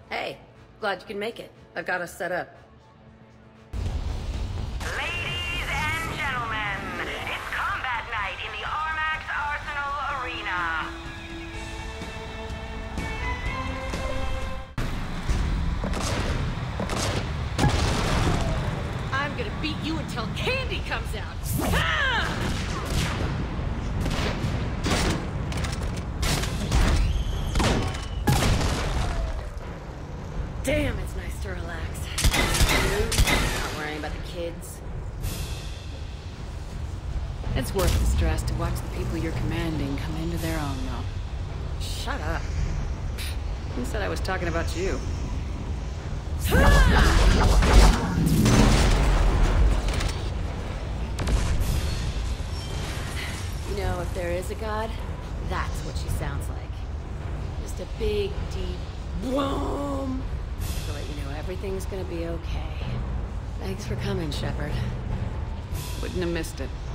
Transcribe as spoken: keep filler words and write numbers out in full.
Hey, glad you can make it. I've got us set up. Ladies and gentlemen, it's combat night in the Armax Arsenal Arena. I'm gonna beat you until candy comes out. Ah! Damn, it's nice to relax. Not worrying about the kids. It's worth the stress to watch the people you're commanding come into their own, though. Shut up. Who said I was talking about you? You know, if there is a god, that's what she sounds like. Just a big, deep boom. To let you know everything's gonna be okay. Thanks for coming, Shepard. Wouldn't have missed it.